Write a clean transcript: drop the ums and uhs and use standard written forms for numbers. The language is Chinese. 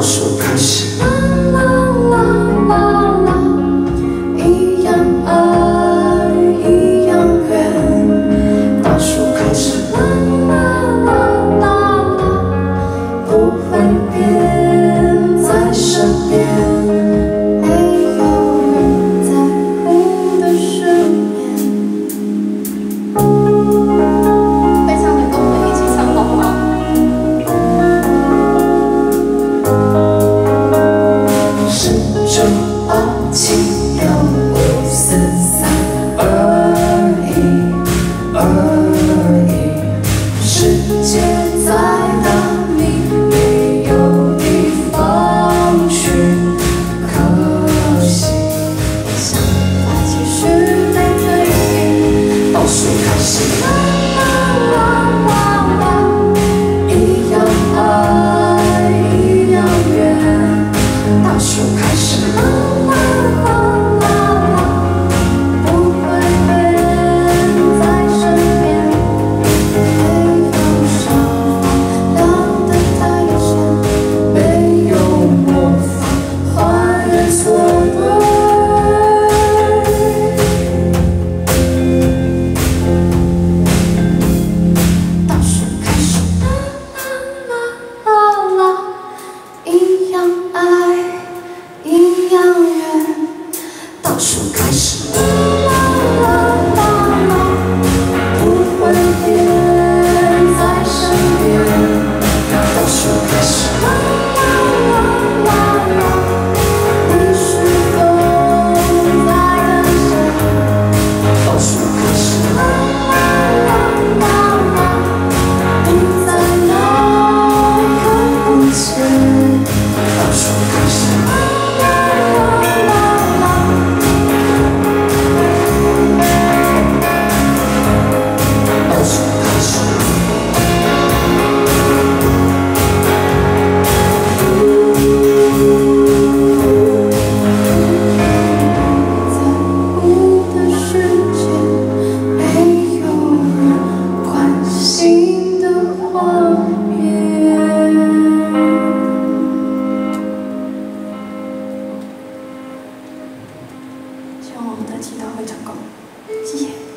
数开始。 一样爱，一样远。 倒数开始。 不会变，在身边。没有人在乎的失眠。非常的跟我们一起唱好不好？ 是9、8、7、6、5、4、3而已。世界再大，你没有地方去，可惜。 想法继续被追寻。 倒数开始。 一样爱，一样远。 倒数开始。 不会变，在身边。没有想法聊得太浅， 没有魔法换人错对。倒数开始。一样爱，一样远。 倒数开始。 不会变，在身边。 倒数开始。 你是否在等谁？ 倒数开始。 你在哪？看不见。 倒数开始。倒数开始。 在乎的世界，没有人关心的画面。希望我们的祈祷会成功，谢谢。